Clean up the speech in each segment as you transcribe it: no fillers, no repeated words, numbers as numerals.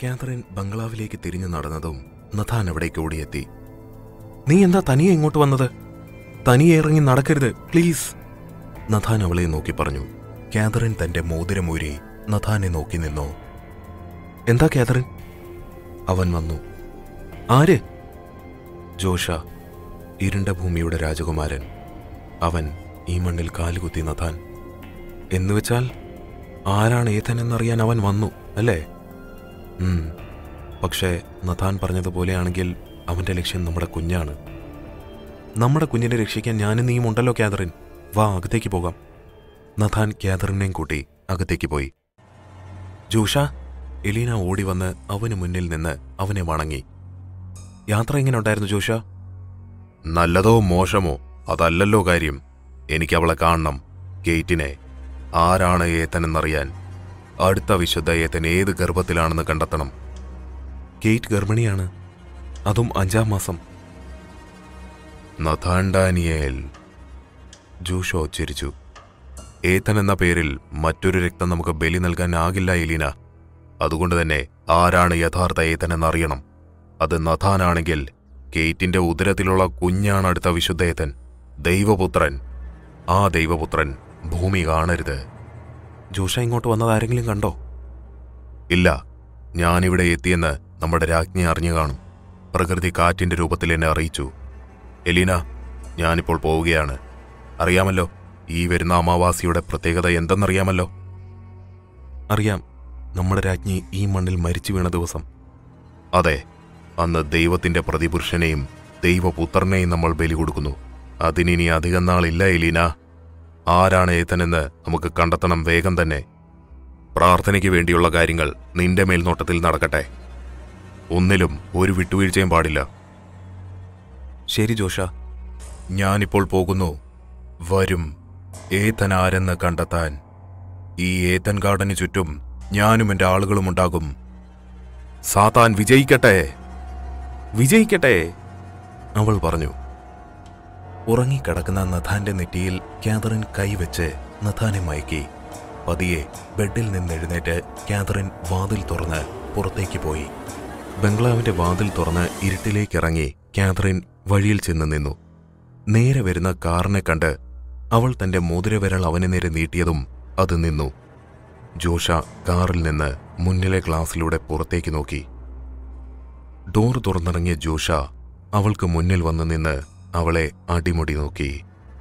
Catherine ബംഗ്ലാവിലേക്ക് തിരിഞ്ഞു നടന്നതും Nathan അവിടേക്ക് ഓടിയെത്തി. നീ എന്താ തനിയെ ഇങ്ങോട്ട് വന്നത്? തനിയെ ഇറങ്ങി നടക്കരുത് പ്ലീസ്, നഥാൻ അവളെ നോക്കി പറഞ്ഞു. കാതറിൻ തന്റെ മോതിരമൂരി നഥാനെ നോക്കി നിന്നു. എന്താ കാതറിൻ? അവൻ വന്നു. ആര്? ജോഷ, ഇരുണ്ട ഭൂമിയുടെ രാജകുമാരൻ. അവൻ ഈ മണ്ണിൽ കാലുകുത്തി നഥാൻ. എന്നുവെച്ചാൽ ആരാണ് ഏഥൻ എന്നറിയാൻ അവൻ വന്നു അല്ലേ? പക്ഷേ നഥാൻ പറഞ്ഞതുപോലെയാണെങ്കിൽ അവന്റെ ലക്ഷ്യം നമ്മുടെ കുഞ്ഞാണ്. നമ്മുടെ കുഞ്ഞിനെ രക്ഷിക്കാൻ ഞാനും നീയും ഉണ്ടല്ലോ കാതറിൻ. വാ, അകത്തേക്ക് പോകാം. നഥാൻ കാതറിനെയും കൂട്ടി അകത്തേക്ക് പോയി. ജോഷ, എലീന ഓടി വന്ന് അവന് മുന്നിൽ നിന്ന് അവനെ വണങ്ങി. യാത്ര എങ്ങനെ ഉണ്ടായിരുന്നു ജോഷ? നല്ലതോ മോശമോ അതല്ലല്ലോ കാര്യം. എനിക്ക് അവളെ കാണണം, കേറ്റിനെ. ആരാണ് ഏത്തനെന്നറിയാൻ. അടുത്ത വിശുദ്ധ ഏത്തൻ ഏത് ഗർഭത്തിലാണെന്ന് കണ്ടെത്തണം. കേറ്റ് ഗർഭിണിയാണ്, അതും 5-ാം മാസം. നഥാൻ ഡാനിയേൽ, ജോഷ ഉച്ചരിച്ചു. ഏത്തൻ എന്ന പേരിൽ മറ്റൊരു രക്തം നമുക്ക് ബലി നൽകാനാകില്ല എലീന. അതുകൊണ്ട് തന്നെ ആരാണ് യഥാർത്ഥ ഏത്തനെന്നറിയണം. അത് നഥാനാണെങ്കിൽ കേറ്റിന്റെ ഉദരത്തിലുള്ള കുഞ്ഞാണ് അടുത്ത വിശുദ്ധ ഏത്തൻ, ദൈവപുത്രൻ. ആ ദൈവപുത്രൻ ഭൂമി കാണരുത്. ജോഷ ഇങ്ങോട്ട് വന്നത് ആരെങ്കിലും കണ്ടോ? ഇല്ല, ഞാനിവിടെ എത്തിയെന്ന് നമ്മുടെ രാജ്ഞി അറിഞ്ഞു കാണും. പ്രകൃതി കാറ്റിന്റെ രൂപത്തിൽ എന്നെ അറിയിച്ചു. എലീന, ഞാനിപ്പോൾ പോവുകയാണ്. അറിയാമല്ലോ ഈ വരുന്ന അമാവാസിയുടെ പ്രത്യേകത എന്തെന്നറിയാമല്ലോ? അറിയാം, നമ്മുടെ രാജ്ഞി ഈ മണ്ണിൽ മരിച്ചു വീണ ദിവസം. അതെ, അന്ന് ദൈവത്തിന്റെ പ്രതിപുരുഷനെയും ദൈവപുത്രനെയും നമ്മൾ ബലി കൊടുക്കുന്നു. അതിനി അധികം നാളില്ല എലീന. ആരാണ് ഏത്തനെന്ന് നമുക്ക് കണ്ടെത്തണം വേഗം തന്നെ. പ്രാർത്ഥനയ്ക്ക് വേണ്ടിയുള്ള കാര്യങ്ങൾ നിന്റെ മേൽനോട്ടത്തിൽ നടക്കട്ടെ. ഒന്നിലും ഒരു വിട്ടുവീഴ്ചയും പാടില്ല. ശരി ജോഷ. ഞാനിപ്പോൾ പോകുന്നു. വരും ഏത്തൻ ആരെന്ന് കണ്ടെത്താൻ. ഈ ഏത്തൻ ഗാർഡന് ചുറ്റും ഞാനും എൻ്റെ ആളുകളും ഉണ്ടാകും. സാത്താൻ വിജയിക്കട്ടെ, വിജയിക്കട്ടെ, അവൾ പറഞ്ഞു. ഉറങ്ങിക്കിടക്കുന്ന നഥാന്റെ നെറ്റിയിൽ കാതറിൻ കൈവച്ച് നഥാനെ മയക്കി. പതിയെ ബെഡിൽ നിന്നെഴുന്നേറ്റ് കാതറിൻ വാതിൽ തുറന്ന് പുറത്തേക്ക് പോയി. ബംഗ്ലാവിന്റെ വാതിൽ തുറന്ന് ഇരുട്ടിലേക്കിറങ്ങി കാതറിൻ വഴിയിൽ ചെന്ന് നിന്നു. നേരെ വരുന്ന കാറിനെ കണ്ട് അവൾ തന്റെ മോതിരവിരൽ അവന് നേരെ നീട്ടിയതും അത് നിന്നു. ജോഷ കാറിൽ നിന്ന് മുന്നിലെ ഗ്ലാസിലൂടെ പുറത്തേക്ക് നോക്കി. ഡോർ തുറന്നിറങ്ങിയ ജോഷ അവൾക്ക് മുന്നിൽ വന്നു നിന്ന് അവളെ അടിമുടി നോക്കി.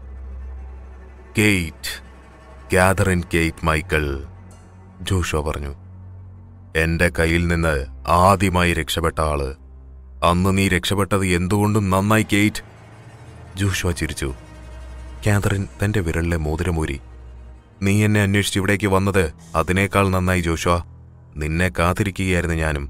കേറ്റ്, കാതറിൻ കേറ്റ് മൈക്കിൾ, ജോഷ പറഞ്ഞു. എന്റെ കയ്യിൽ നിന്ന് ആദ്യമായി രക്ഷപ്പെട്ട ആള്. അന്ന് നീ രക്ഷപ്പെട്ടത് എന്തുകൊണ്ടും നന്നായി കേറ്റ്. ജോഷ ചിരിച്ചു. കാതറിൻ തന്റെ വിരലിലെ മോതിരമൂരി. നീ എന്നെ അന്വേഷിച്ച് ഇവിടേക്ക് വന്നത് അതിനേക്കാൾ നന്നായി ജോഷ. നിന്നെ കാത്തിരിക്കുകയായിരുന്നു ഞാനും.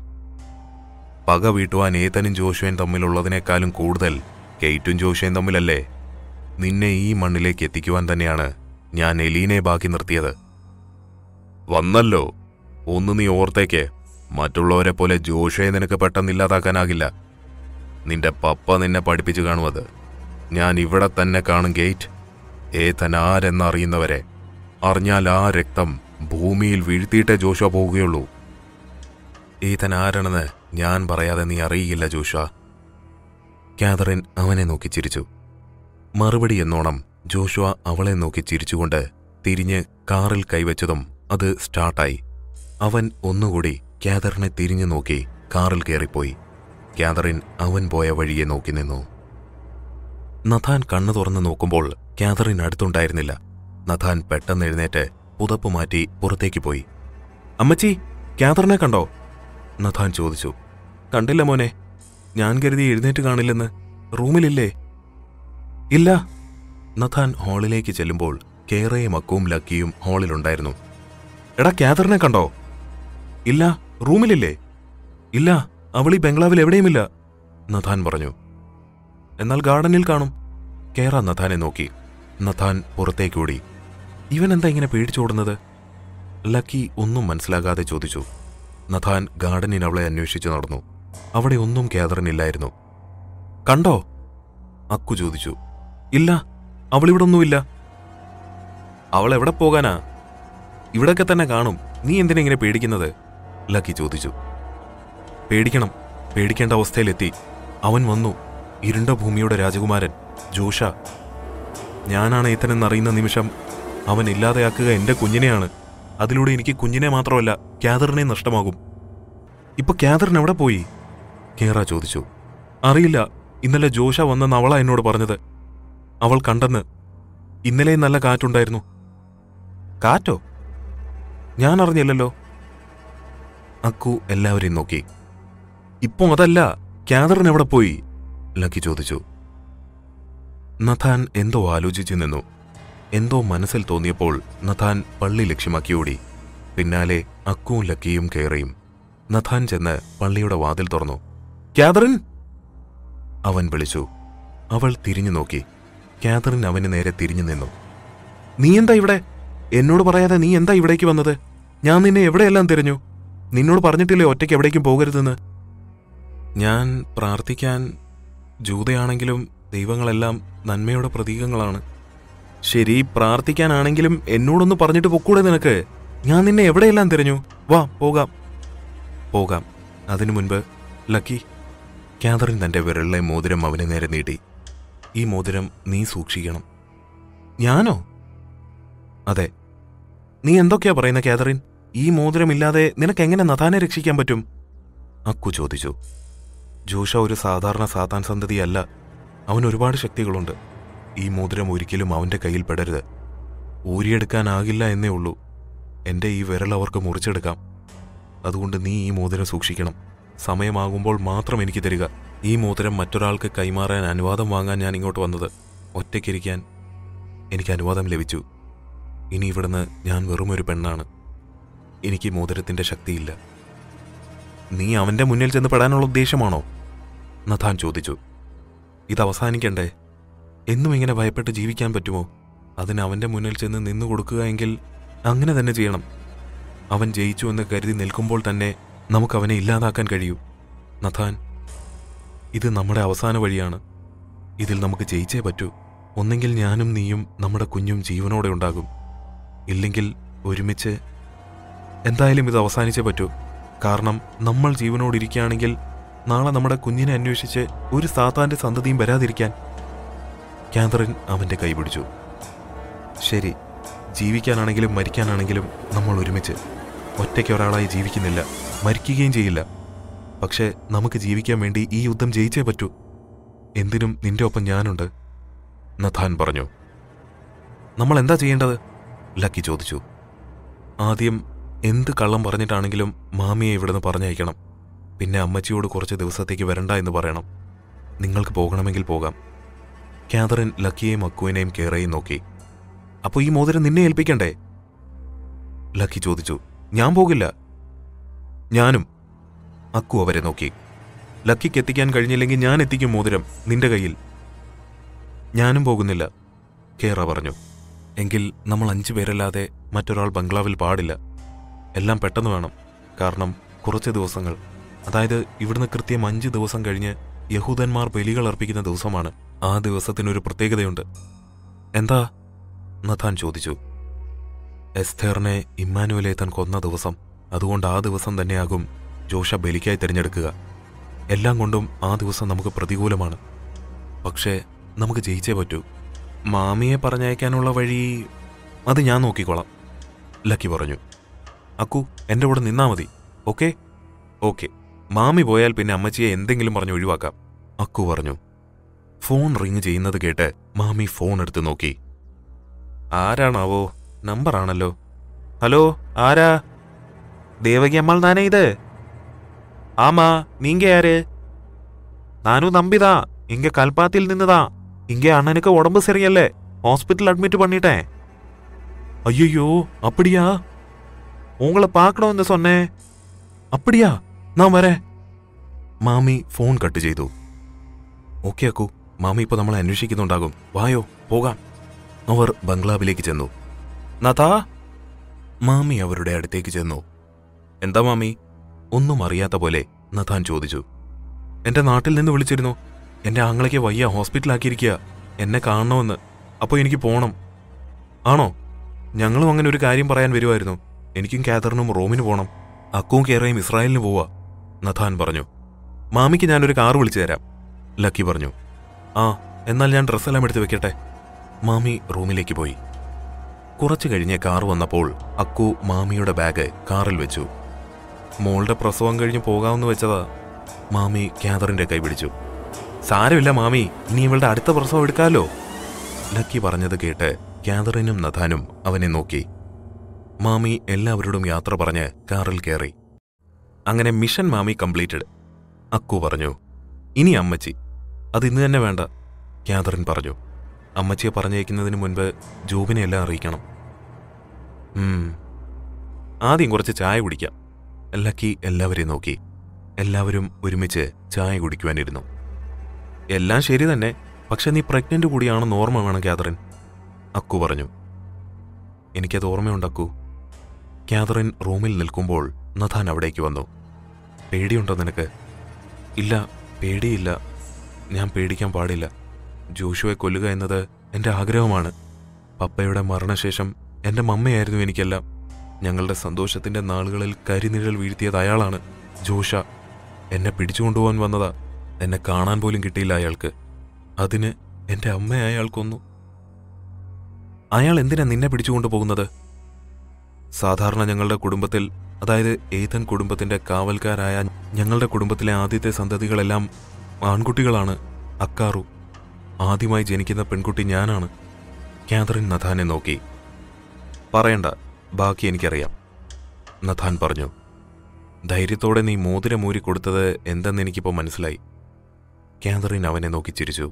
പക വീട്ടുവാൻ ഏത്തനും ജോഷുവും തമ്മിലുള്ളതിനേക്കാളും കൂടുതൽ കേറ്റും ജോഷയും തമ്മിലല്ലേ. നിന്നെ ഈ മണ്ണിലേക്ക് എത്തിക്കുവാൻ തന്നെയാണ് ഞാൻ എലീനെ ബാക്കി നിർത്തിയത്. വന്നല്ലോ. ഒന്ന് നീ ഓർത്തേക്ക്, മറ്റുള്ളവരെ പോലെ ജോഷയെ നിനക്ക് പെട്ടെന്നില്ലാതാക്കാനാകില്ല. നിന്റെ പപ്പ നിന്നെ പഠിപ്പിച്ചു കാണുമത്. ഞാൻ ഇവിടെ തന്നെ കാണും ഗേറ്റ്. ഏത്തൻ ആരെന്നറിയുന്നവരെ. അറിഞ്ഞാൽ ആ രക്തം ഭൂമിയിൽ വീഴ്ത്തിയിട്ടേ ജോഷ പോവുകയുള്ളൂ. ഏത്തൻ ആരാണെന്ന് ഞാൻ പറയാതെ നീ അറിയില്ല ജോഷ. കാതറിൻ അവനെ നോക്കി ചിരിച്ചു. മറുപടി എന്നോണം ജോഷുവ അവളെ നോക്കി ചിരിച്ചുകൊണ്ട് തിരിഞ്ഞ് കാറിൽ കൈവച്ചതും അത് സ്റ്റാർട്ടായി. അവൻ ഒന്നുകൂടി കാതറിനെ തിരിഞ്ഞു നോക്കി കാറിൽ കയറിപ്പോയി. കാതറിൻ അവൻ പോയ വഴിയെ നോക്കി നിന്നു. നഥാൻ കണ്ണു തുറന്ന് നോക്കുമ്പോൾ കാതറിൻ അടുത്തുണ്ടായിരുന്നില്ല. നഥാൻ പെട്ടെന്ന് എഴുന്നേറ്റ് പുതപ്പ് മാറ്റി പുറത്തേക്ക് പോയി. അമ്മച്ചി, കാതറിനെ കണ്ടോ? നഥാൻ ചോദിച്ചു. കണ്ടില്ല മോനെ, ഞാൻ കരുതി എഴുന്നേറ്റ് കാണില്ലെന്ന്. റൂമിലില്ലേ? ഇല്ല. നഥാൻ ഹാളിലേക്ക് ചെല്ലുമ്പോൾ കേറയും അക്കുവും ലക്കിയും ഹാളിലുണ്ടായിരുന്നു. എടാ, കാതറിനെ കണ്ടോ? ഇല്ല. റൂമിലില്ലേ? ഇല്ല, അവൾ ഈ ബംഗ്ലാവിൽ എവിടെയുമില്ല, നഥാൻ പറഞ്ഞു. എന്നാൽ ഗാർഡനിൽ കാണും. കേറ നഥാനെ നോക്കി. നഥാൻ പുറത്തേക്കോടി. ഇവനെന്താ ഇങ്ങനെ പേടിച്ചോടുന്നത്? ലക്കി ഒന്നും മനസ്സിലാകാതെ ചോദിച്ചു. നഥാൻ ഗാർഡനിൽ അവളെ അന്വേഷിച്ചു നടന്നു. അവിടെ ഒന്നും കാതറിനില്ലായിരുന്നു. കണ്ടോ? അക്കു ചോദിച്ചു. ഇല്ല, അവളിവിടൊന്നുമില്ല. അവൾ എവിടെ പോകാനാ? ഇവിടൊക്കെ തന്നെ കാണും. നീ എന്തിനെങ്ങനെ പേടിക്കുന്നത്? ലക്കി ചോദിച്ചു. പേടിക്കേണ്ട അവസ്ഥയിലെത്തി. അവൻ വന്നു, ഇരുണ്ട ഭൂമിയുടെ രാജകുമാരൻ ജോഷ. ഞാനാണ് ഈത്തനെന്നറിയുന്ന നിമിഷം അവൻ ഇല്ലാതെയാക്കുക എൻ്റെ കുഞ്ഞിനെയാണ്. അതിലൂടെ എനിക്ക് കുഞ്ഞിനെ മാത്രമല്ല കാതറിനെ നഷ്ടമാകും. ഇപ്പൊ കാതറിൻ എവിടെ പോയി? കേറ ചോദിച്ചു. അറിയില്ല, ഇന്നലെ ജോഷ വന്നെന്ന് അവളാ എന്നോട് പറഞ്ഞത്. അവൾ കണ്ടെന്ന്. ഇന്നലെ നല്ല കാറ്റുണ്ടായിരുന്നു. കാറ്റോ? ഞാൻ അറിഞ്ഞില്ലല്ലോ. അക്കു എല്ലാവരെയും നോക്കി. ഇപ്പൊ അതല്ല, കാതറിൻ എവിടെ പോയി? ലക്കി ചോദിച്ചു. നഥാൻ എന്തോ ആലോചിച്ചു നിന്നു. എന്തോ മനസ്സിൽ തോന്നിയപ്പോൾ നഥാൻ പള്ളി ലക്ഷ്യമാക്കി ഓടി. പിന്നാലെ അക്കുവും ലക്കിയും കയറിയും. നഥാൻ ചെന്ന് പള്ളിയുടെ വാതിൽ തുറന്നു. കാതറിൻ! അവൻ വിളിച്ചു. അവൾ തിരിഞ്ഞു നോക്കി. കാതറിൻ അവന് നേരെ തിരിഞ്ഞു നിന്നു. നീ എന്താ ഇവിടെ? എന്നോട് പറയാതെ നീ എന്താ ഇവിടേക്ക് വന്നത്? ഞാൻ നിന്നെ എവിടെയെല്ലാം തിരഞ്ഞു. നിന്നോട് പറഞ്ഞിട്ടില്ലേ ഒറ്റയ്ക്ക് എവിടേക്കും പോകരുതെന്ന്? ഞാൻ പ്രാർത്ഥിക്കാൻ. ജൂതയാണെങ്കിലും ദൈവങ്ങളെല്ലാം നന്മയുടെ പ്രതീകങ്ങളാണ്. ശരി, പ്രാർത്ഥിക്കാനാണെങ്കിലും എന്നോടൊന്ന് പറഞ്ഞിട്ട് പൊക്കൂടെ നിനക്ക്? ഞാൻ നിന്നെ എവിടെയെല്ലാം തിരഞ്ഞു. വാ, പോകാം. അതിനു മുൻപ് ലക്കി. കാതറിൻ തന്റെ വിരലിലെ മോതിരം അവന് നേരെ നീട്ടി. ഈ മോതിരം നീ സൂക്ഷിക്കണം. ഞാനോ? അതെ. നീ എന്തൊക്കെയാ പറയുന്ന കാതറിൻ? ഈ മോതിരമില്ലാതെ നിനക്കെങ്ങനെ നഥാനെ രക്ഷിക്കാൻ പറ്റും? അക്കു ചോദിച്ചു. ജോഷ ഒരു സാധാരണ സാത്താൻ സന്തതിയല്ല. അവൻ ഒരുപാട് ശക്തികളുണ്ട്. ഈ മോതിരം ഒരിക്കലും അവന്റെ കയ്യിൽ പെടരുത്. ഊരിയെടുക്കാനാകില്ല എന്നേ ഉള്ളൂ. എന്റെ ഈ വിരൽ അവർക്ക് മുറിച്ചെടുക്കാം. അതുകൊണ്ട് നീ ഈ മോതിരം സൂക്ഷിക്കണം. സമയമാകുമ്പോൾ മാത്രം എനിക്ക് തരിക. ഈ മോതിരം മറ്റൊരാൾക്ക് കൈമാറാൻ അനുവാദം വാങ്ങാൻ ഞാൻ ഇങ്ങോട്ട് വന്നത്. ഒറ്റയ്ക്കിരിക്കാൻ എനിക്ക് അനുവാദം ലഭിച്ചു. ഇനി ഇവിടുന്ന് ഞാൻ വെറുമൊരു പെണ്ണാണ്. എനിക്ക് മോതിരത്തിന്റെ ശക്തിയില്ല. നീ അവന്റെ മുന്നിൽ ചെന്ന് പെടാനുള്ള ഉദ്ദേശമാണോ? നഥാൻ ചോദിച്ചു. ഇത് അവസാനിക്കണ്ടേ? എന്നും ഇങ്ങനെ ഭയപ്പെട്ട് ജീവിക്കാൻ പറ്റുമോ? അതിന് അവന്റെ മുന്നിൽ ചെന്ന് നിന്നു കൊടുക്കുക എങ്കിൽ അങ്ങനെ തന്നെ ചെയ്യണം. അവൻ ജയിച്ചു എന്ന് കരുതി നിൽക്കുമ്പോൾ തന്നെ നമുക്കവനെ ഇല്ലാതാക്കാൻ കഴിയൂ. നഥാൻ, ഇത് നമ്മുടെ അവസാന വഴിയാണ്. ഇതിൽ നമുക്ക് ജയിച്ചേ പറ്റൂ. ഒന്നെങ്കിൽ ഞാനും നീയും നമ്മുടെ കുഞ്ഞും ജീവനോടെ ഉണ്ടാകും. ഇല്ലെങ്കിൽ ഒരുമിച്ച്. എന്തായാലും ഇത് അവസാനിച്ചേ പറ്റൂ. കാരണം നമ്മൾ ജീവനോടിരിക്കുകയാണെങ്കിൽ നാളെ നമ്മുടെ കുഞ്ഞിനെ അന്വേഷിച്ച് ഒരു സാത്താന്റെ സന്തതിയും വരാതിരിക്കാൻ. കാതറിൻ അവന്റെ കൈ പിടിച്ചു. ശരി, ജീവിക്കാനാണെങ്കിലും മരിക്കാനാണെങ്കിലും നമ്മൾ ഒരുമിച്ച്. ഒറ്റയ്ക്ക് ഒരാളായി ജീവിക്കുന്നില്ല, മരിക്കുകയും ചെയ്യില്ല. പക്ഷെ നമുക്ക് ജീവിക്കാൻ വേണ്ടി ഈ യുദ്ധം ജയിച്ചേ പറ്റൂ. എന്തിനും നിന്റെ ഒപ്പം ഞാനുണ്ട്, നഥാൻ പറഞ്ഞു. നമ്മൾ എന്താ ചെയ്യേണ്ടത്? ലക്കി ചോദിച്ചു. ആദ്യം എന്ത് കള്ളം പറഞ്ഞിട്ടാണെങ്കിലും മാമിയെ ഇവിടുന്ന് പറഞ്ഞയക്കണം. പിന്നെ അമ്മച്ചിയോട് കുറച്ച് ദിവസത്തേക്ക് വരണ്ട എന്ന് പറയണം. നിങ്ങൾക്ക് പോകണമെങ്കിൽ പോകാം. കാതറിൻ ലക്കിയെയും അക്കുവിനെയും കേറയും നോക്കി. അപ്പോൾ ഈ മോതിരം നിന്നെ ഏൽപ്പിക്കണ്ടേ? ലക്കി ചോദിച്ചു. ഞാൻ പോകില്ല. ഞാനും. അക്കു അവരെ നോക്കി. ലക്കിക്ക് എത്തിക്കാൻ കഴിഞ്ഞില്ലെങ്കിൽ ഞാൻ എത്തിക്കും മോതിരം നിന്റെ കയ്യിൽ. ഞാനും പോകുന്നില്ല, കേറ പറഞ്ഞു. എങ്കിൽ നമ്മൾ 5 പേരല്ലാതെ മറ്റൊരാൾ ബംഗ്ലാവിൽ പാടില്ല. എല്ലാം പെട്ടെന്ന് വേണം. കാരണം കുറച്ച് ദിവസങ്ങൾ, അതായത് ഇവിടുന്ന് കൃത്യം 5 ദിവസം കഴിഞ്ഞ് യഹൂദന്മാർ ബലികൾ അർപ്പിക്കുന്ന ദിവസമാണ്. ആ ദിവസത്തിനൊരു പ്രത്യേകതയുണ്ട്. എന്താ? നഥാൻ ചോദിച്ചു. എസ്തേറിനെ ഇമ്മാനുവേലെ താൻ കൊന്ന ദിവസം. അതുകൊണ്ട് ആ ദിവസം തന്നെയാകും ജോഷ ബലിക്കായി തിരഞ്ഞെടുക്കുക. എല്ലാം കൊണ്ടും ആ ദിവസം നമുക്ക് പ്രതികൂലമാണ്. പക്ഷേ നമുക്ക് ജയിച്ചേ പറ്റൂ. മാമിയെ പറഞ്ഞയക്കാനുള്ള വഴി അത് ഞാൻ നോക്കിക്കോളാം, ലക്കി പറഞ്ഞു. അക്കു, എൻ്റെ കൂടെ നിന്നാ മതി. ഓക്കെ? ഓക്കെ. മാമി പോയാൽ പിന്നെ അമ്മച്ചിയെ എന്തെങ്കിലും പറഞ്ഞ് ഒഴിവാക്കാം, അക്കു പറഞ്ഞു. ഫോൺ റിങ് ചെയ്യുന്നത് കേട്ട് മാമി ഫോൺ എടുത്ത് നോക്കി. ആരാണാവോ? നമ്പറാണല്ലോ. ഹലോ, ആരാ? ദേവകി അമ്മാൾ താനേ ഇത്? ആമാ, നീങ്ക யாரு? நானும் நம்பிதா. இங்க கல்பாத்தில் நின்னுதான். இங்க அண்ணனுக்கு உடம்பு சரியல்ல, ஹாஸ்பிட்டல் அட்மிட் பண்ணிட்டேன். ஐயோ, அப்படியா? உங்களை பார்க்கணும்னு சொன்னேன். அப்படியா? நான் வரேன். മാമി ഫോൺ കട്ട് ചെയ്തു. ഓക്കെ അക്കു, മാമി ഇപ്പോൾ നമ്മളെ അന്വേഷിക്കുന്നുണ്ടാകും. വായോ, പോകാം. അവർ ബംഗ്ലാവിലേക്ക് ചെന്നു. നഥാ, മാമി അവരുടെ അടുത്തേക്ക് ചെന്നു. എന്താ മാമി? ഒന്നും അറിയാത്ത പോലെ നഥാൻ ചോദിച്ചു. എന്റെ നാട്ടിൽ നിന്ന് വിളിച്ചിരുന്നു. എന്റെ ആങ്ങളയ്ക്ക് വയ്യ, ഹോസ്പിറ്റലാക്കിയിരിക്കുക. എന്നെ കാണണമെന്ന്. അപ്പോൾ എനിക്ക് പോണം. ആണോ? ഞങ്ങളും അങ്ങനെ ഒരു കാര്യം പറയാൻ വരുമായിരുന്നു. എനിക്കും കാതറിനും റോമിന് പോണം. അക്കുവും കേറയും ഇസ്രായേലിന് പോവാ. നഥാൻ പറഞ്ഞു. മാമിക്ക് ഞാനൊരു കാർ വിളിച്ചു തരാം, ലക്കി പറഞ്ഞു. ആ, എന്നാൽ ഞാൻ ഡ്രസ്സെല്ലാം എടുത്ത് വെക്കട്ടെ. മാമി റൂമിലേക്ക് പോയി. കുറച്ചു കഴിഞ്ഞ് കാർ വന്നപ്പോൾ അക്കു മാമിയുടെ ബാഗ് കാറിൽ വെച്ചു. മോളുടെ പ്രസവം കഴിഞ്ഞ് പോകാമെന്ന് വെച്ചതാ. മാമി ക്യാതറിന്റെ കൈ പിടിച്ചു. സാരമില്ല മാമി, ഇനി ഇവളുടെ അടുത്ത പ്രസവം എടുക്കാമല്ലോ, ലക്കി പറഞ്ഞത് കേട്ട് ക്യാതറിനും നഥാനും അവനെ നോക്കി. മാമി എല്ലാവരോടും യാത്ര പറഞ്ഞ് കാറിൽ കയറി. അങ്ങനെ മിഷൻ മാമി കംപ്ലീറ്റഡ്, അക്കു പറഞ്ഞു. ഇനി അമ്മച്ചി. അത് ഇന്ന് തന്നെ വേണ്ട, ക്യാതറിൻ പറഞ്ഞു. അമ്മച്ചിയെ പറഞ്ഞയക്കുന്നതിന് മുൻപ് ജോബിനെ എല്ലാം അറിയിക്കണം. ആദ്യം കുറച്ച് ചായ കുടിക്കാം, ലക്കി എല്ലാവരെയും നോക്കി. എല്ലാവരും ഒരുമിച്ച് ചായ കുടിക്കുവാനിരുന്നു. എല്ലാം ശരി തന്നെ, പക്ഷെ നീ പ്രഗ്നന്റ് കൂടിയാണെന്ന് ഓർമ്മ വേണം ക്യാതറിൻ, അക്കു പറഞ്ഞു. എനിക്കത് ഓർമ്മയുണ്ട് അക്കു. ക്യാതറിൻ റൂമിൽ നിൽക്കുമ്പോൾ നഥാൻ അവിടേക്ക് വന്നു. പേടിയുണ്ടോ നിനക്ക്? ഇല്ല, പേടിയില്ല. ഞാൻ പേടിക്കാൻ പാടില്ല. ജോഷുവെ കൊല്ലുക എന്നത് എൻ്റെ ആഗ്രഹമാണ്. പപ്പയുടെ മരണശേഷം എൻ്റെ മമ്മയായിരുന്നു എനിക്കെല്ലാം. ഞങ്ങളുടെ സന്തോഷത്തിൻ്റെ നാളുകളിൽ കരിനിഴൽ വീഴ്ത്തിയത് അയാളാണ്, ജോഷ. എന്നെ പിടിച്ചുകൊണ്ടുപോകാൻ വന്നതാ. എന്നെ കാണാൻ പോലും കിട്ടിയില്ല അയാൾക്ക്. അതിന് എൻ്റെ അമ്മയെ അയാൾ കൊന്നു. അയാൾ എന്തിനാ നിന്നെ പിടിച്ചുകൊണ്ടു പോകുന്നത്? സാധാരണ ഞങ്ങളുടെ കുടുംബത്തിൽ, അതായത് ഏതൻ കുടുംബത്തിന്റെ കാവൽക്കാരായ ഞങ്ങളുടെ കുടുംബത്തിലെ ആദ്യത്തെ സന്തതികളെല്ലാം ആൺകുട്ടികളാണ്. അക്കാറു, ആദ്യമായി ജനിക്കുന്ന പെൺകുട്ടി ഞാനാണ്. ക്യാതറിൻ നഥാനെ നോക്കി. പറയണ്ട, ബാക്കി എനിക്കറിയാം, നഥാൻ പറഞ്ഞു. ധൈര്യത്തോടെ നീ മോതിരമൂരി കൊടുത്തത് എന്തെന്ന് എനിക്കിപ്പോൾ മനസ്സിലായി. ക്യാതറിൻ അവനെ നോക്കി ചിരിച്ചു.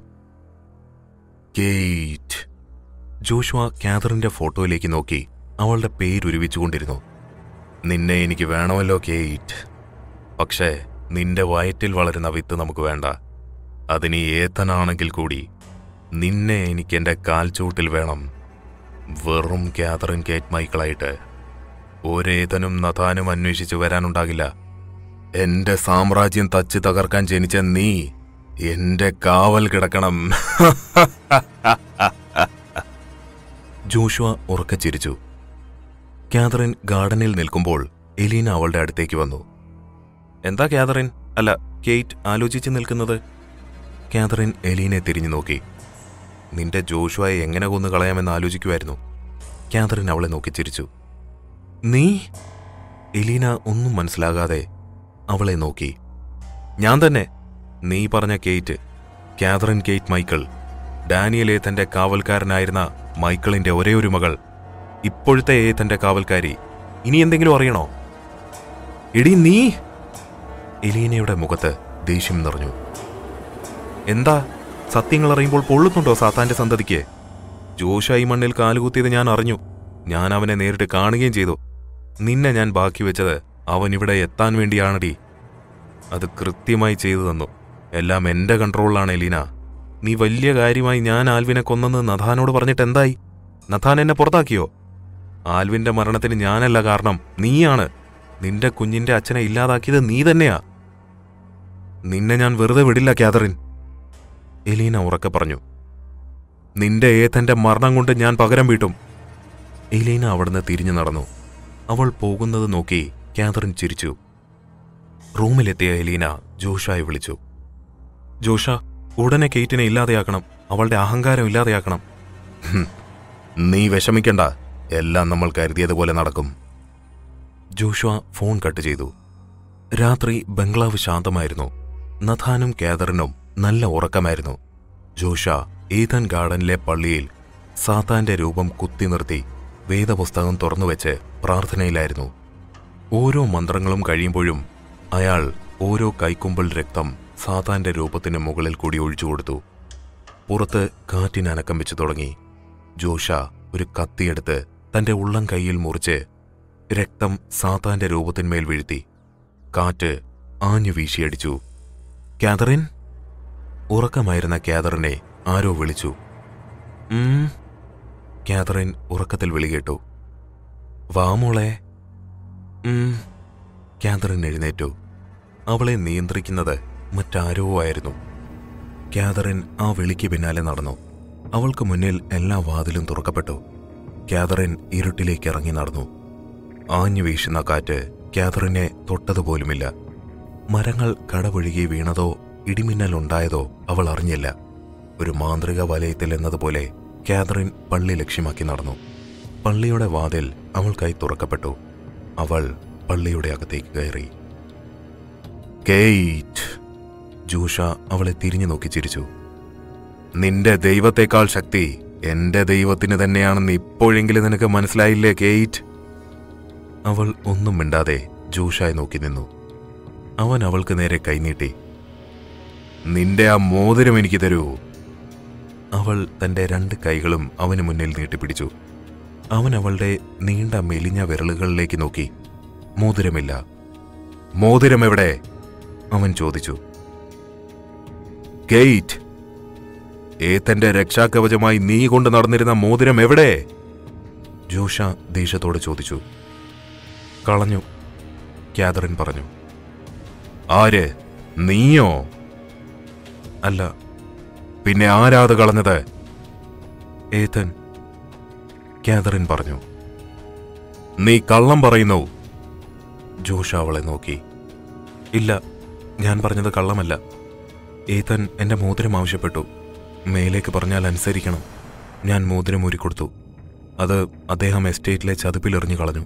കേറ്റ്. ജോഷുവ ക്യാതറിന്റെ ഫോട്ടോയിലേക്ക് നോക്കി അവളുടെ പേരുരുവിച്ചുകൊണ്ടിരുന്നു. നിന്നെ എനിക്ക് വേണമല്ലോ കേറ്റ്, പക്ഷേ നിന്റെ വയറ്റിൽ വളരുന്ന വിത്ത് നമുക്ക് വേണ്ട. അതിന് ഏത്തനാണെങ്കിൽ കൂടി നിന്നെ എനിക്ക് എൻ്റെ കാൽച്ചൂട്ടിൽ വേണം. വെറും ക്യാതറിൻ കേറ്റ് മൈക്കിളായിട്ട് ഒരേതനും നഥാനും അന്വേഷിച്ച് വരാനുണ്ടാകില്ല. എന്റെ സാമ്രാജ്യം തച്ച് തകർക്കാൻ ജനിച്ച നീ എന്റെ കാവൽ കിടക്കണം. ജോഷുവ ഉറക്കെ ചിരിച്ചു. ക്യാതറിൻ ഗാർഡനിൽ നിൽക്കുമ്പോൾ എലീന അവളുടെ അടുത്തേക്ക് വന്നു. എന്താ ക്യാതറിൻ, അല്ല കേറ്റ്, ആലോചിച്ച് നിൽക്കുന്നത്? ക്യാതറിൻ എലീനെ തിരിഞ്ഞു നോക്കി. നിന്റെ ജോഷുവയെ എങ്ങനെ കൊന്നു കളയാമെന്ന് ആലോചിക്കുമായിരുന്നു. ക്യാതറിൻ അവളെ നോക്കി ചിരിച്ചു. നീ? എലീന ഒന്നും മനസ്സിലാകാതെ അവളെ നോക്കി. ഞാൻ തന്നെ, നീ പറഞ്ഞ Kate, Catherine Kate Michael, Daniel ഏത്തന്റെ കാവൽക്കാരനായിരുന്ന മൈക്കിളിന്റെ ഒരേ ഒരു മകൾ, ഇപ്പോഴത്തെ ഏത്തന്റെ കാവൽക്കാരി. ഇനി എന്തെങ്കിലും അറിയണോ? എടി നീ! എലീനയുടെ മുഖത്ത് ദേഷ്യം നിറഞ്ഞു. എന്താ, സത്യങ്ങൾ അറിയുമ്പോൾ പൊള്ളുന്നുണ്ടോ സാത്താന്റെ സന്തതിക്ക്? ജോഷായി മണ്ണിൽ കാലുകുത്തിയത് ഞാൻ അറിഞ്ഞു. ഞാൻ അവനെ നേരിട്ട് കാണുകയും ചെയ്തു. നിന്നെ ഞാൻ ബാക്കി വെച്ചത് അവൻ ഇവിടെ എത്താൻ വേണ്ടിയാണടി. അത് കൃത്യമായി ചെയ്തു തന്നു. എല്ലാം എന്റെ കൺട്രോളിലാണ് എലീന. നീ വലിയ കാര്യമായി ഞാൻ ആൽവിനെ കൊന്നെന്ന് നഥാനോട് പറഞ്ഞിട്ട് എന്തായി? നഥാൻ എന്നെ പുറത്താക്കിയോ? ആൽവിന്റെ മരണത്തിന് ഞാനല്ല കാരണം, നീയാണ്. നിന്റെ കുഞ്ഞിന്റെ അച്ഛനെ ഇല്ലാതാക്കിയത് നീ തന്നെയാ. നിന്നെ ഞാൻ വെറുതെ വിടില്ല ക്യാതറിൻ, എലീന ഉറക്കെ പറഞ്ഞു. നിന്റെ ഏത്തന്റെ മരണം കൊണ്ട് ഞാൻ പകരം വീട്ടും. എലീന അവിടുന്ന് തിരിഞ്ഞു നടന്നു. അവൾ പോകുന്നത് നോക്കി ക്യാതറിൻ ചിരിച്ചു. റൂമിലെത്തിയ എലീന ജോഷായെ വിളിച്ചു. ജോഷ, ഉടനെ കേറ്റിനെ ഇല്ലാതെയാക്കണം. അവളുടെ അഹങ്കാരം ഇല്ലാതെയാക്കണം. നീ വിഷമിക്കണ്ട, എല്ലാം നമ്മൾ കരുതിയതുപോലെ നടക്കും. ജോഷുവ ഫോൺ കട്ട് ചെയ്തു. രാത്രി ബംഗ്ലാവ് ശാന്തമായിരുന്നു. നഥാനും ക്യാതറിനും നല്ല ഉറക്കമായിരുന്നു. ജോഷ ഏതൻ ഗാർഡനിലെ പള്ളിയിൽ സാത്താന്റെ രൂപം കുത്തി നിർത്തി വേദപുസ്തകം തുറന്നുവെച്ച് പ്രാർത്ഥനയിലായിരുന്നു. ഓരോ മന്ത്രങ്ങളും കഴിയുമ്പോഴും അയാൾ ഓരോ കൈക്കുമ്പിൾ രക്തം സാത്താന്റെ രൂപത്തിന് മുകളിൽ കൂടി ഒഴിച്ചുകൊടുത്തു. പുറത്ത് കാറ്റിനനക്കം വെച്ചു തുടങ്ങി. ജോഷ ഒരു കത്തിയെടുത്ത് തന്റെ ഉള്ളം കൈയിൽ മുറിച്ച് രക്തം സാത്താന്റെ രൂപത്തിന്മേൽ വീഴ്ത്തി. കാറ്റ് ആഞ്ഞു വീശിയടിച്ചു. ക്യാതറിൻ? ഉറക്കമായിരുന്ന ക്യാതറിനെ ആരോ വിളിച്ചു. ക്യാതറിൻ ഉറക്കത്തിൽ വിളികേട്ടു. വാ മോളെ. ക്യാതറിൻ എഴുന്നേറ്റു. അവളെ നിയന്ത്രിക്കുന്നത് മറ്റാരോ ആയിരുന്നു. ക്യാതറിൻ ആ വിളിക്ക് പിന്നാലെ നടന്നു. അവൾക്ക് മുന്നിൽ എല്ലാ വാതിലും തുറക്കപ്പെട്ടു. ക്യാതറിൻ ഇരുട്ടിലേക്ക് ഇറങ്ങി നടന്നു. ആഞ്ഞു വീശുന്ന കാറ്റ് ക്യാതറിനെ തൊട്ടതുപോലുമില്ല. മരങ്ങൾ കടപുഴുകി വീണതോ ഇടിമിന്നലുണ്ടായതോ അവൾ അറിഞ്ഞില്ല. ഒരു മാന്ത്രിക വലയത്തിൽ എന്നതുപോലെ കാതറിൻ പള്ളി ലക്ഷ്യമാക്കി നടന്നു. പള്ളിയുടെ വാതിൽ അവൾക്കായി തുറക്കപ്പെട്ടു. അവൾ പള്ളിയുടെ അകത്തേക്ക് കയറി. കേറ്റ്, ജോഷ അവളെ തിരിഞ്ഞു നോക്കി ചിരിച്ചു. നിന്റെ ദൈവത്തെക്കാൾ ശക്തി എന്റെ ദൈവത്തിന് തന്നെയാണെന്ന് ഇപ്പോഴെങ്കിലും നിനക്ക് മനസ്സിലായില്ലേ കേറ്റ്? അവൾ ഒന്നും മിണ്ടാതെ ജോഷായി നോക്കി നിന്നു. അവൻ അവൾക്ക് നേരെ കൈനീട്ടി. നിന്റെ ആ മോതിരം എനിക്ക് തരൂ. അവൾ തന്റെ 2 കൈകളും അവന് മുന്നിൽ നീട്ടിപ്പിടിച്ചു. അവൻ അവളുടെ നീണ്ട മെലിഞ്ഞ വിരലുകളിലേക്ക് നോക്കി. മോതിരമില്ല. മോതിരം എവിടെ? അവൻ ചോദിച്ചു. കേറ്റ്, ഏത്തന്റെ രക്ഷാകവചമായി നീ കൊണ്ട് നടന്നിരുന്ന മോതിരം എവിടെ? ജോഷ ദേഷ്യത്തോടെ ചോദിച്ചു. കളഞ്ഞു, കാതറിൻ പറഞ്ഞു. ആര്? നീയോ? അല്ല. പിന്നെ ആരാത് കളഞ്ഞത്? ഏതൻ, കാതറിൻ പറഞ്ഞു. നീ കള്ളം പറയുന്നു. ജോഷ അവളെ നോക്കി. ഇല്ല, ഞാൻ പറഞ്ഞത് കള്ളമല്ല. ഏതൻ എന്റെ മോതിരം ആവശ്യപ്പെട്ടു. മേലേക്ക് പറഞ്ഞാൽ അനുസരിക്കണം. ഞാൻ മോതിരം ഊരിക്കൊടുത്തു. അത് അദ്ദേഹം എസ്റ്റേറ്റിലെ ചതുപ്പിലെറിഞ്ഞു കളഞ്ഞു.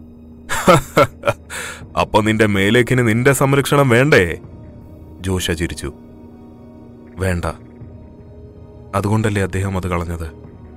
അപ്പൊ നിന്റെ മേലേക്കിന് നിന്റെ സംരക്ഷണം വേണ്ടേ? ജോഷ ചിരിച്ചു. വേണ്ട, അതുകൊണ്ടല്ലേ അദ്ദേഹം അത് കളഞ്ഞത്.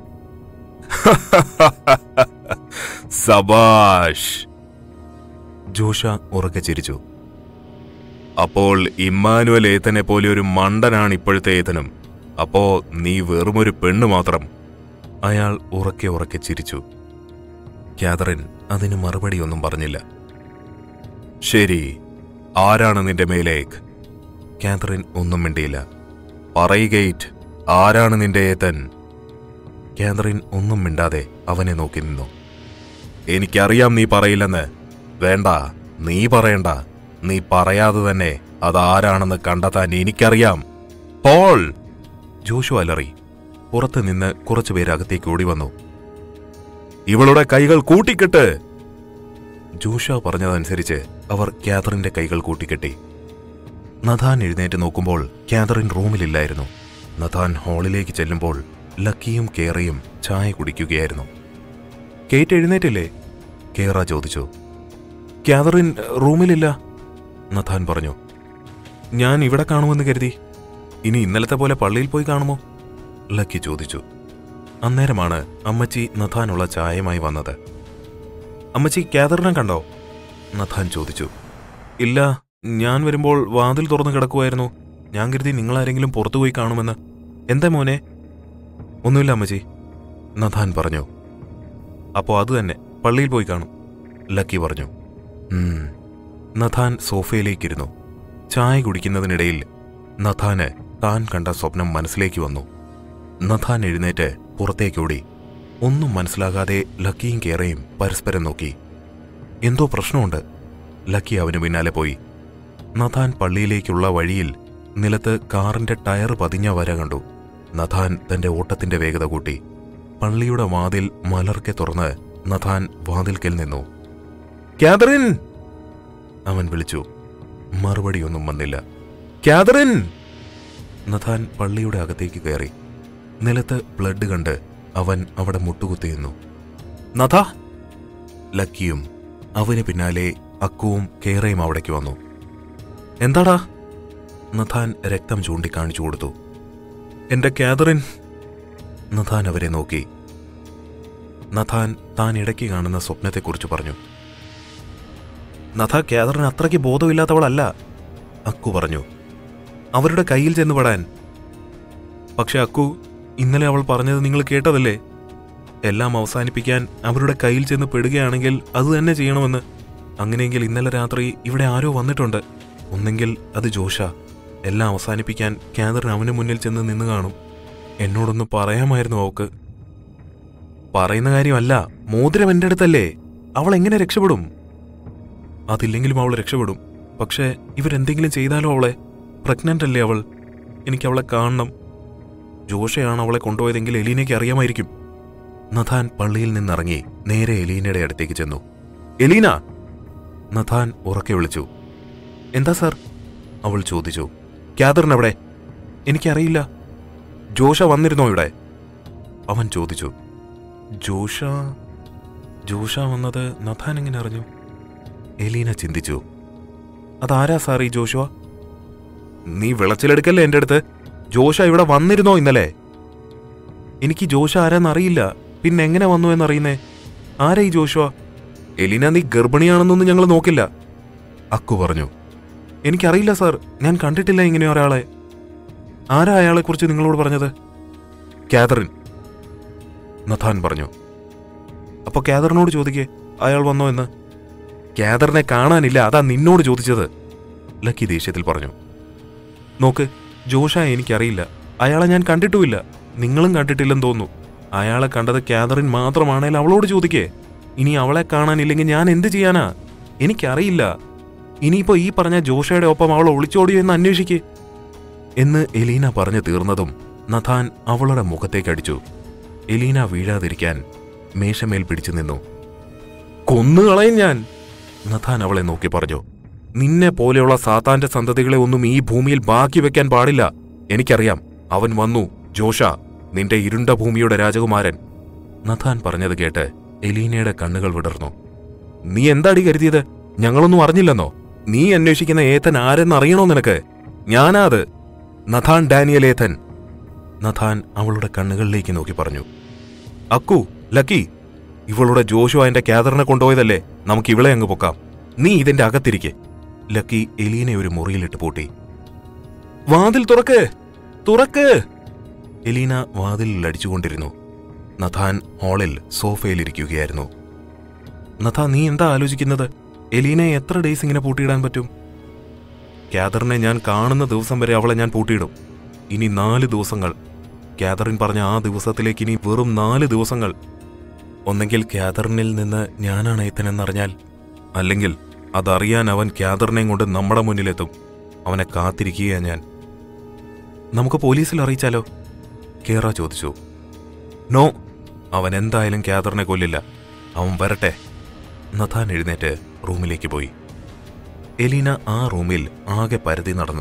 സബാഷ്! ജോഷ ഉറക്കെ ചിരിച്ചു. അപ്പോൾ ഇമ്മാനുവൽ ഏത്തനെ പോലെ ഒരു മണ്ടനാണ് ഇപ്പോഴത്തെ ഏത്തനും. അപ്പോ നീ വെറുമൊരു പെണ്ണ് മാത്രം. അയാൾ ഉറക്കെ ഉറക്കെ ചിരിച്ചു. കാതറിൻ അതിന് മറുപടിയൊന്നും പറഞ്ഞില്ല. ശരി, ആരാണ് നിന്റെ മേലേക്ക്? കാതറിൻ ഒന്നും മിണ്ടിയില്ല. പറയുകേറ്റ്, ആരാണ് നിന്റെ ഏത്തൻ? കാതറിൻ ഒന്നും മിണ്ടാതെ അവനെ നോക്കി നിന്നു. എനിക്കറിയാം നീ പറയില്ലെന്ന്. വേണ്ട, നീ പറയണ്ട. നീ പറയാതെ തന്നെ അതാരാണെന്ന് കണ്ടെത്താൻ എനിക്കറിയാം. പോൾ! ജോഷു അലറി. പുറത്തു നിന്ന് കുറച്ചുപേര് അകത്തേക്ക് ഓടി വന്നു. ഇവളുടെ കൈകൾ കൂട്ടിക്കെട്ട്! ജോഷ പറഞ്ഞതനുസരിച്ച് അവർ കാതറിന്റെ കൈകൾ കൂട്ടിക്കെട്ടി. നഥാൻ എഴുന്നേറ്റ് നോക്കുമ്പോൾ കാതറിൻ റൂമിലില്ലായിരുന്നു. നഥാൻ ഹാളിലേക്ക് ചെല്ലുമ്പോൾ ലക്കിയും കേറയും ചായ കുടിക്കുകയായിരുന്നു. കേറ്റ് എഴുന്നേറ്റില്ലേ? കേറ ചോദിച്ചു. കാതറിൻ റൂമിലില്ല, നഥാൻ പറഞ്ഞു. ഞാൻ ഇവിടെ കാണുമെന്ന് കരുതി. ഇനി ഇന്നലത്തെ പോലെ പള്ളിയിൽ പോയി കാണുമോ? ലക്കി ചോദിച്ചു. അന്നേരമാണ് അമ്മച്ചി നഥാനുള്ള ചായയുമായി വന്നത്. അമ്മച്ചി കാതറിനെ കണ്ടോ? നഥാൻ ചോദിച്ചു. ഇല്ല, ഞാൻ വരുമ്പോൾ വാതിൽ തുറന്നു കിടക്കുമായിരുന്നു. ഞാൻ കരുതി നിങ്ങളാരെങ്കിലും പുറത്തുപോയി കാണുമെന്ന്. എന്താ മോനെ? ഒന്നുമില്ല അമ്മച്ചി, നഥാൻ പറഞ്ഞു. അപ്പോ അത് തന്നെ, പള്ളിയിൽ പോയി കാണും, ലക്കി പറഞ്ഞു. നഥാൻ സോഫയിലേക്കിരുന്നു. ചായ കുടിക്കുന്നതിനിടയിൽ നഥാന് താൻ കണ്ട സ്വപ്നം മനസ്സിലേക്ക് വന്നു. നഥാൻ എഴുന്നേറ്റ് പുറത്തേക്കോടി. ഒന്നും മനസ്സിലാകാതെ ലക്കിയും കേറയും പരസ്പരം നോക്കി. എന്തോ പ്രശ്നമുണ്ട്. ലക്കി അവന് പിന്നാലെ പോയി. നഥാൻ പള്ളിയിലേക്കുള്ള വഴിയിൽ നിലത്ത് കാറിന്റെ ടയർ പതിഞ്ഞ വര കണ്ടു. നഥാൻ തന്റെ ഓട്ടത്തിന്റെ വേഗത കൂട്ടി. പള്ളിയുടെ വാതിൽ മലർക്കെ തുറന്ന് നഥാൻ വാതിൽക്കൽ നിന്നു. കാതറിൻ! അവൻ വിളിച്ചു. മറുപടിയൊന്നും വന്നില്ല. കാതറിൻ! നഥാൻ പള്ളിയുടെ അകത്തേക്ക് കയറി. നിലത്ത് ബ്ലഡ് കണ്ട് അവൻ അവിടെ മുട്ടുകുത്തിയിരുന്നു. നഥ! ലക്കിയും അവന് പിന്നാലെ അക്കുവും കേറയും അവിടേക്ക് വന്നു. എന്താടാ? നഥാൻ രക്തം ചൂണ്ടിക്കാണിച്ചു കൊടുത്തു. എന്റെ കാതറിൻ! നഥാൻ അവരെ നോക്കി. നഥാൻ താൻ ഇടയ്ക്ക് കാണുന്ന സ്വപ്നത്തെക്കുറിച്ച് പറഞ്ഞു. നഥ, കാതറിന് അത്രയ്ക്ക് ബോധമില്ലാത്തവളല്ല, അക്കു പറഞ്ഞു. അവരുടെ കയ്യിൽ ചെന്ന് പെടാൻ. പക്ഷെ അക്കു, ഇന്നലെ അവൾ പറഞ്ഞത് നിങ്ങൾ കേട്ടതല്ലേ? എല്ലാം അവസാനിപ്പിക്കാൻ അവരുടെ കയ്യിൽ ചെന്ന് പെടുകയാണെങ്കിൽ അത് തന്നെ ചെയ്യണമെന്ന്. അങ്ങനെയെങ്കിൽ ഇന്നലെ രാത്രി ഇവിടെ ആരോ വന്നിട്ടുണ്ട്. ഒന്നെങ്കിൽ അത് ജോഷ. എല്ലാം അവസാനിപ്പിക്കാൻ കാതറിൻ അവന് മുന്നിൽ ചെന്ന് നിന്ന് കാണും. എന്നോടൊന്ന് പറയാമായിരുന്നു അവൾക്ക്. പറയുന്ന കാര്യമല്ല, മോതിരം എൻ്റെ അടുത്തല്ലേ. അവൾ എങ്ങനെ രക്ഷപ്പെടും? അതില്ലെങ്കിലും അവൾ രക്ഷപ്പെടും. പക്ഷേ ഇവരെന്തെങ്കിലും ചെയ്താലോ അവളെ? പ്രഗ്നന്റ് അല്ലേ അവൾ? എനിക്കവളെ കാണണം. ജോഷയാണ് അവളെ കൊണ്ടുപോയതെങ്കിൽ എലീനയ്ക്ക് അറിയാമായിരിക്കും. നഥാൻ പള്ളിയിൽ നിന്നിറങ്ങി നേരെ എലീനയുടെ അടുത്തേക്ക് ചെന്നു. എലീന! നഥാൻ ഉറക്കെ വിളിച്ചു. എന്താ സാർ? അവൾ ചോദിച്ചു. കാതറിൻ എവിടെ? എനിക്കറിയില്ല. ജോഷ വന്നിരുന്നോ ഇവിടെ? അവൻ ചോദിച്ചു. ജോഷ വന്നത് നഥാൻ എങ്ങനെ അറിഞ്ഞു? എലീന ചിന്തിച്ചു. അതാരാ സാർ ഈ ജോഷുവ? നീ വിളച്ചിലെടുക്കല്ലേ എൻ്റെ അടുത്ത്. ജോഷ ഇവിടെ വന്നിരുന്നോ ഇന്നലെ? എനിക്ക് ജോഷ ആരാന്നറിയില്ല. പിന്നെ എങ്ങനെ വന്നു എന്നറിയുന്നേ? ആരാ ഈ ജോഷുവ? എലീന, നീ ഗർഭിണിയാണെന്നൊന്നും ഞങ്ങൾ നോക്കില്ല, അക്കു പറഞ്ഞു. എനിക്കറിയില്ല സാർ, ഞാൻ കണ്ടിട്ടില്ല ഇങ്ങനെ ഒരാളെ. ആരാ അയാളെക്കുറിച്ച് നിങ്ങളോട് പറഞ്ഞത്? കാതറിൻ, നഥാൻ പറഞ്ഞു. അപ്പൊ കാതറിനോട് ചോദിക്കേ അയാൾ വന്നോ എന്ന്. കാതറിനെ കാണാനില്ല, അതാ നിന്നോട് ചോദിച്ചത്, ലക്കി ദേഷ്യത്തിൽ പറഞ്ഞു. നോക്ക്, ജോഷ എനിക്കറിയില്ല, അയാളെ ഞാൻ കണ്ടിട്ടുമില്ല, നിങ്ങളും കണ്ടിട്ടില്ലെന്ന് തോന്നുന്നു. അയാളെ കണ്ടത് കാതറിൻ മാത്രമാണേൽ അവളോട് ചോദിക്കേ. ഇനി അവളെ കാണാനില്ലെങ്കിൽ ഞാൻ എന്ത് ചെയ്യാനാ? എനിക്കറിയില്ല. ഇനിയിപ്പോ ഈ പറഞ്ഞ ജോഷയുടെ ഒപ്പം അവളെ ഒളിച്ചോടിയോ എന്ന് അന്വേഷിക്കേ എന്ന് എലീന പറഞ്ഞു തീർന്നതും നഥാൻ അവളുടെ മുഖത്തേക്കടിച്ചു. എലീന വീഴാതിരിക്കാൻ മേശമേൽ പിടിച്ചു നിന്നു. കൊന്നുകളയും ഞാൻ, നഥാൻ അവളെ നോക്കി പറഞ്ഞു. നിന്നെ പോലെയുള്ള സാത്താന്റെ സന്തതികളെ ഒന്നും ഈ ഭൂമിയിൽ ബാക്കി വെക്കാൻ പാടില്ല. എനിക്കറിയാം, അവൻ വന്നു. ജോഷ, നിന്റെ ഇരുണ്ട ഭൂമിയുടെ രാജകുമാരൻ. നഥാൻ പറഞ്ഞത് കേട്ട് എലീനയുടെ കണ്ണുകൾ വിടർന്നു. നീ എന്താടി കരുതിയത്? ഞങ്ങളൊന്നും അറിഞ്ഞില്ലെന്നോ? നീ അന്വേഷിക്കുന്ന ഏഥൻ ആരെന്നറിയണോ നിനക്ക്? ഞാനാ അത്, നഥാൻ ഡാനിയൽ ഏഥൻ. നഥാൻ അവളുടെ കണ്ണുകളിലേക്ക് നോക്കി പറഞ്ഞു. അക്കു, ലക്കി, ഇവളുടെ ജോഷുവ എന്റെ കാതറിനെ കൊണ്ടുപോയതല്ലേ, നമുക്ക് ഇവളെ അങ്ങ് പൊക്കാം. നീ ഇതിന്റെ അകത്തിരിക്കെ. ലക്കി എലീനെ ഒരു മുറിയിലിട്ട് പൂട്ടി. വാതിൽ തുറക്ക്, തുറക്ക്! എലീന വാതിലിൽ അടിച്ചുകൊണ്ടിരുന്നു. നഥാൻ ഹാളിൽ സോഫയിലിരിക്കുകയായിരുന്നു. നഥാൻ, നീ എന്താ ആലോചിക്കുന്നത്? എലീനെ എത്ര ഡേയ്സ് ഇങ്ങനെ പൂട്ടിയിടാൻ പറ്റും? കാതറിനെ ഞാൻ കാണുന്ന ദിവസം വരെ അവളെ ഞാൻ പൂട്ടിയിടും. ഇനി 4 ദിവസങ്ങൾ. കാതറിൻ പറഞ്ഞ ആ ദിവസത്തിലേക്ക് ഇനി വെറും 4 ദിവസങ്ങൾ. ഒന്നെങ്കിൽ കാതറിനിൽ നിന്ന് ഞാനാണ് ഏത്തനെന്നറിഞ്ഞാൽ, അല്ലെങ്കിൽ അതറിയാൻ അവൻ കാതറിനെയും കൊണ്ട് നമ്മുടെ മുന്നിലെത്തും. അവനെ കാത്തിരിക്കുകയാ ഞാൻ. നമുക്ക് പോലീസിൽ അറിയിച്ചാലോ? കേറ ചോദിച്ചു. നോ, അവൻ എന്തായാലും കാതറിനെ കൊല്ലില്ല. അവൻ വരട്ടെ. നഥാൻ എഴുന്നേറ്റ് റൂമിലേക്ക് പോയി. എലീന ആ റൂമിൽ ആകെ പരതി നടന്നു.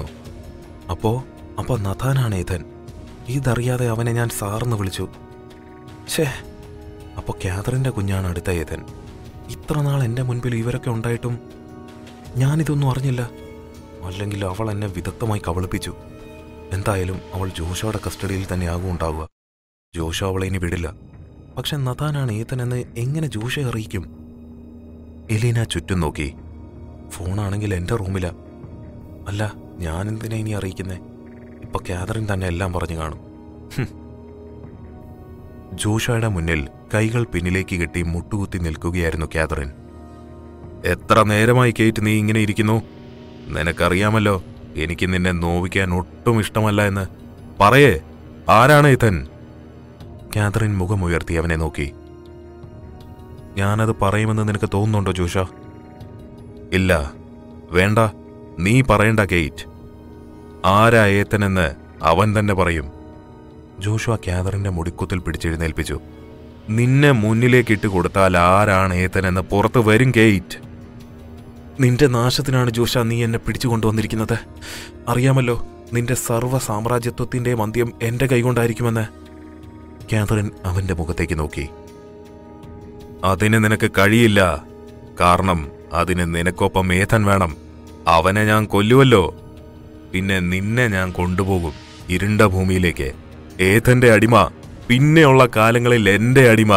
അപ്പോ നഥാനാണ് ഏഥൻ. ഇതറിയാതെ അവനെ ഞാൻ സാർന്ന് വിളിച്ചു. ഛേ, അപ്പൊ കാതറിന്റെ കുഞ്ഞാണ് അടുത്ത ഏഥൻ. ഇത്ര നാൾ എന്റെ മുൻപിൽ ഇവരൊക്കെ ഉണ്ടായിട്ടും ഞാനിതൊന്നും അറിഞ്ഞില്ല. അല്ലെങ്കിൽ അവൾ എന്നെ വിദഗ്ധമായി കബളിപ്പിച്ചു. എന്തായാലും അവൾ ജോഷയുടെ കസ്റ്റഡിയിൽ തന്നെ ആകും ഉണ്ടാവുക. ജോഷ അവളെ ഇനി വിടില്ല. പക്ഷെ നഥാനാണ് ഏഥൻ എന്ന് എങ്ങനെ ജോഷയെ അറിയിക്കും? എലീന ചുറ്റും നോക്കി. ഫോണാണെങ്കിൽ എന്റെ റൂമിലാ. അല്ല, ഞാനെന്തിനാ ഇനി അറിയിക്കുന്നേ? ഇപ്പൊ കാതറിൻ തന്നെ എല്ലാം പറഞ്ഞു കാണും. ജോഷയുടെ മുന്നിൽ കൈകൾ പിന്നിലേക്ക് കെട്ടി മുട്ടുകുത്തി നിൽക്കുകയായിരുന്നു കാതറിൻ. എത്ര നേരമായി കേറ്റ് നീ ഇങ്ങനെ ഇരിക്കുന്നു? നിനക്കറിയാമല്ലോ എനിക്ക് നിന്നെ നോവിക്കാൻ ഒട്ടും ഇഷ്ടമല്ല എന്ന്. പറയേ, ആരാണ് ഇതൻ? കാതറിൻ മുഖമുയർത്തി അവനെ നോക്കി. ഞാനത് പറയുമെന്ന് നിനക്ക് തോന്നുന്നുണ്ടോ ജോഷ? ഇല്ല, വേണ്ട, നീ പറയണ്ട കേറ്റ്. ആരാ ഏത്തനെന്ന് അവൻ തന്നെ പറയും. ജോഷുവ കാതറിന്റെ മുടിക്കുത്തിൽ പിടിച്ചെഴുന്നേൽപ്പിച്ചു. നിന്നെ മുന്നിലേക്ക് ഇട്ട് കൊടുത്താൽ ആരാണ് ഏത്തനെന്ന് പുറത്തു വരും കേറ്റ്. നിന്റെ നാശത്തിനാണ് ജോഷ നീ എന്നെ പിടിച്ചുകൊണ്ടുവന്നിരിക്കുന്നത്. അറിയാമല്ലോ, നിന്റെ സർവ്വ സാമ്രാജ്യത്വത്തിന്റെയും അന്ത്യം എന്റെ കൈകൊണ്ടായിരിക്കുമെന്ന്. കാതറിൻ അവന്റെ മുഖത്തേക്ക് നോക്കി. അതിന് നിനക്ക് കഴിയില്ല. കാരണം അതിന് നിനക്കൊപ്പം ഏഥൻ വേണം. അവനെ ഞാൻ കൊല്ലുവല്ലോ. പിന്നെ നിന്നെ ഞാൻ കൊണ്ടുപോകും ഇരുണ്ട ഭൂമിയിലേക്ക്. ഏഥന്റെ അടിമ, പിന്നെയുള്ള കാലങ്ങളിൽ എന്റെ അടിമ.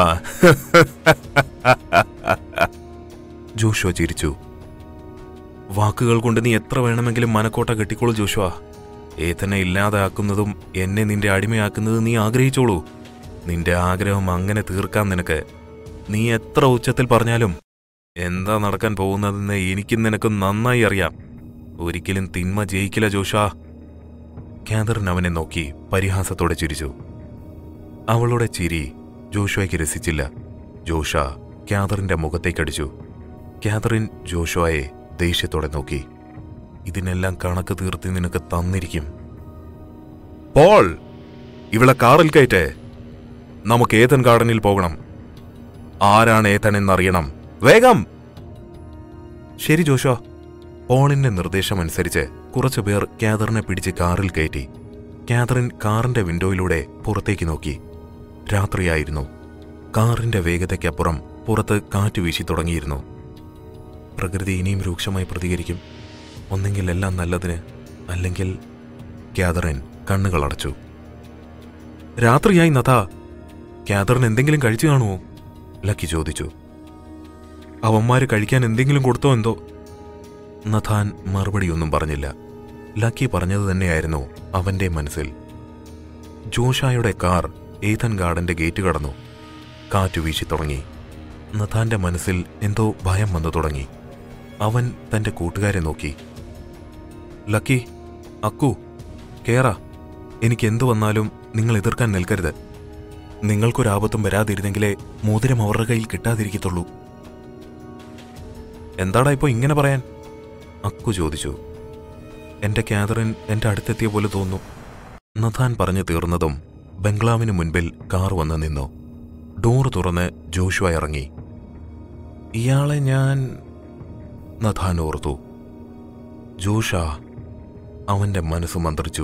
ജോഷുവ ചിരിച്ചു. വാക്കുകൾ കൊണ്ട് നീ എത്ര വേണമെങ്കിലും മനക്കോട്ട കെട്ടിക്കോളൂ ജോഷുവ. ഏഥനെ ഇല്ലാതാക്കുന്നതും എന്നെ നിന്റെ അടിമയാക്കുന്നതും നീ ആഗ്രഹിച്ചോളൂ. നിന്റെ ആഗ്രഹം അങ്ങനെ തീർക്കാൻ നിനക്ക്. നീ എത്ര ഉച്ചത്തിൽ പറഞ്ഞാലും എന്താ നടക്കാൻ പോകുന്നതെന്ന് എനിക്കും നിനക്കും നന്നായി അറിയാം. ഒരിക്കലും തിന്മ ജയിക്കില്ല ജോഷ. കാതറിൻ അവനെ നോക്കി പരിഹാസത്തോടെ ചിരിച്ചു. അവളുടെ ചിരി ജോഷുവയ്ക്ക് രസിച്ചില്ല. ജോഷ കാതറിന്റെ മുഖത്തേക്കടിച്ചു. കാതറിൻ ജോഷുവയെ ദേഷ്യത്തോടെ നോക്കി. ഇതിനെല്ലാം കണക്ക് തീർത്തി നിനക്ക് തന്നിരിക്കും. പോൾ, ഇവളെ കാറിൽ കയറ്റേ. നമുക്ക് ഏഥൻ ഗാർഡനിൽ പോകണം. ആരാണ് ഏഥൻ എന്നറിയണം. വേഗം! ശരി ജോഷ. പോളിന്റെ നിർദ്ദേശമനുസരിച്ച് കുറച്ചുപേർ കാതറിനെ പിടിച്ച് കാറിൽ കയറ്റി. കാതറിൻ കാറിന്റെ വിൻഡോയിലൂടെ പുറത്തേക്ക് നോക്കി. രാത്രിയായിരുന്നു. കാറിന്റെ വേഗതയ്ക്കപ്പുറം പുറത്ത് കാറ്റ് വീശി തുടങ്ങിയിരുന്നു. പ്രകൃതി ഇനിയും രൂക്ഷമായി പ്രതികരിക്കും. ഒന്നെങ്കിൽ എല്ലാം നല്ലതിന്, അല്ലെങ്കിൽ... കാതറിൻ കണ്ണുകളടച്ചു. രാത്രിയായി നഥ. കാതറിന് എന്തെങ്കിലും കഴിച്ചു കാണുമോ? ലക്കി ചോദിച്ചു. അവന്മാര് കഴിക്കാൻ എന്തെങ്കിലും കൊടുത്തോ എന്തോ? നഥാൻ മറുപടിയൊന്നും പറഞ്ഞില്ല. ലക്കി പറഞ്ഞത് തന്നെയായിരുന്നു അവന്റെ മനസ്സിൽ. ജോഷായുടെ കാർ ഏതൻ ഗാർഡന്റെ ഗേറ്റ് കടന്നു. കാറ്റു വീശി തുടങ്ങി. നഥാന്റെ മനസ്സിൽ എന്തോ ഭയം വന്നു തുടങ്ങി. അവൻ തന്റെ കൂട്ടുകാരെ നോക്കി. ലക്കി, അക്കു, കേറാ. എനിക്കെന്തു വന്നാലും നിങ്ങൾ എതിർക്കാൻ നിൽക്കരുത്. നിങ്ങൾക്കൊരാപത്തും വരാതിരുന്നെങ്കിലേ മോതിരം അവരുടെ കയ്യിൽ കിട്ടാതിരിക്കത്തുള്ളൂ. എന്താടാ ഇപ്പോ ഇങ്ങനെ പറയാൻ? അക്കു ചോദിച്ചു. എന്റെ കാതറിൻ എന്റെ അടുത്തെത്തിയ പോലെ തോന്നുന്നു. നഥാൻ പറഞ്ഞു തീർന്നതും ബംഗ്ലാവിന് മുൻപിൽ കാർ വന്ന് നിന്നു. ഡോറ് തുറന്ന് ജോഷുവ ഇറങ്ങി. ഇയാളെ ഞാൻ... നഥാൻ ഓർത്തു. ജോഷ. അവന്റെ മനസ്സ് മന്ത്രിച്ചു.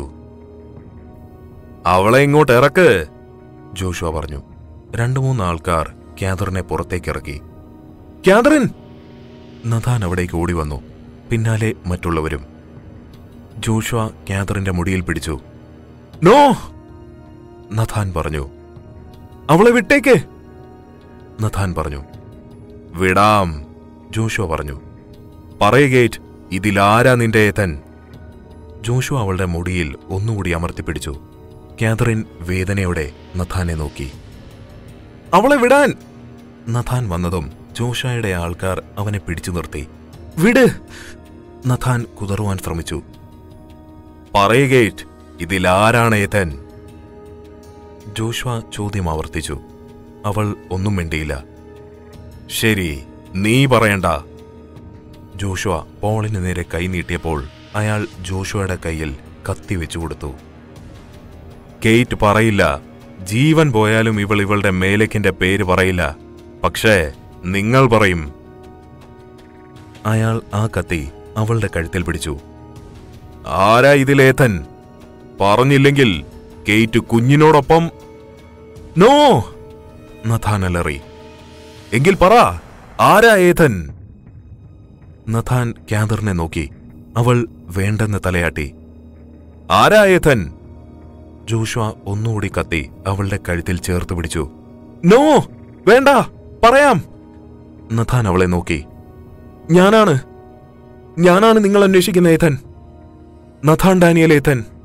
അവളെ ഇങ്ങോട്ട് ഇറക്ക്, ജോഷുവ പറഞ്ഞു. 2-3 ആൾക്കാർ കാതറിനെ പുറത്തേക്കിറക്കി. കാതറിൻ! നഥാൻ അവിടേക്ക് ഓടി വന്നു. പിന്നാലെ മറ്റുള്ളവരും. ജോഷുവ കാതറിന്റെ മുടിയിൽ പിടിച്ചു. നോ! നഥാൻ പറഞ്ഞു. അവളെ വിട്ടേക്ക്! നഥാൻ പറഞ്ഞു. വിടാം, ജോഷുവ പറഞ്ഞു. പറയുകേറ്റ്, ഇതിലാരാ നിന്റെ ഏതൻ? ജോഷുവ അവളുടെ മുടിയിൽ ഒന്നുകൂടി അമർത്തിപ്പിടിച്ചു. കാതറിൻ വേദനയോടെ നഥാനെ നോക്കി. അവളെ വിടാൻ! നഥാൻ വന്നതും ജോഷായുടെ ആൾക്കാർ അവനെ പിടിച്ചു നിർത്തി. വിട്! നഥാൻ കുതറുവാൻ ശ്രമിച്ചു. പറയുകേറ്റ്, ഇതിലാരാണ് ഏതൻ? ജോഷുവ ചോദ്യം ആവർത്തിച്ചു. അവൾ ഒന്നും മിണ്ടിയില്ല. ശരി, നീ പറയണ്ട. ജോഷുവ പോളിന് നേരെ കൈ നീട്ടിയപ്പോൾ അയാൾ ജോഷുവയുടെ കയ്യിൽ കത്തി വെച്ചു കൊടുത്തു. കേറ്റ് പറയില്ല. ജീവൻ പോയാലും ഇവളുടെ മേലക്കിന്റെ പേര് പറയില്ല. പക്ഷേ നിങ്ങൾ പറയും. അയാൾ ആ കത്തി അവളുടെ കഴുത്തിൽ പിടിച്ചു. ആരാ ഇതിലേതൻ? പറഞ്ഞില്ലെങ്കിൽ കേറ്റ് കുഞ്ഞിനോടൊപ്പം... നോ! നഥാൻ അലറി. എങ്കിൽ പറ, ആരാ ഏതൻ? നഥാൻ കാതറിനെ നോക്കി. അവൾ വേണ്ടെന്ന് തലയാട്ടി. ആരാ ഏതൻ? ജോഷുവ ഒന്നുകൂടി കത്തി അവളുടെ കഴുത്തിൽ ചേർത്ത് പിടിച്ചു. നോ! വേണ്ട, പറയാം. നഥാൻ അവളെ നോക്കി. ഞാനാണ് നിങ്ങൾ അന്വേഷിക്കുന്ന ഏതൻ. നഥാൻ ഡാനിയൽ ഏതൻ.